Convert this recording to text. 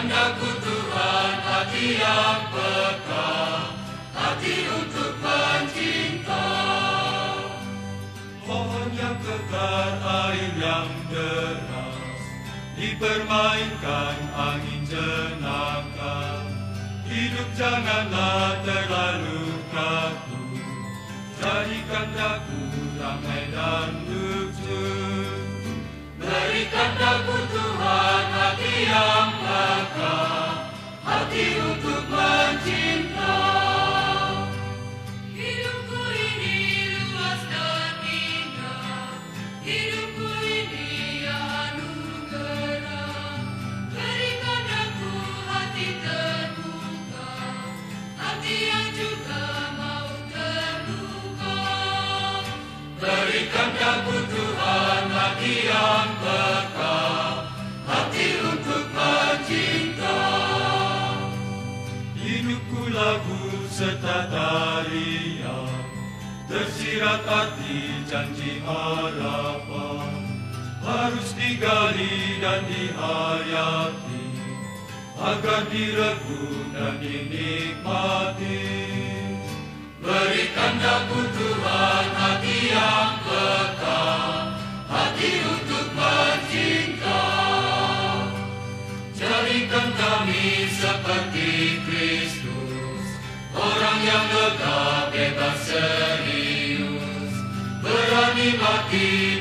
Berikanku Tuhan hati yang peka, hati untuk mencinta. Pohon yang kekar, air yang deras, dipermainkan angin jenaka. Hidup janganlah terlalu kaku, jadikan daku ramai dan lucu. Berikan daku Tuhan hati yang peka, hati untuk mencinta. Hidupku ini luas dan indah, hidupku ini anugerah. Berikan aku hati terbuka, hati yang juga mau terluka. Berikan daku Tuhan hati yang peka, hati untuk mencinta. Hidupku lagu serta tarian, tersirat arti janji harapan. Harus digali dan dihayati, agar diregu dan dinikmati. Berikan daku Tuhan hati yang peka, hati untuk mencinta. Jadikan kami seperti Kristus, orang yang lega, bebas, serius, berani mati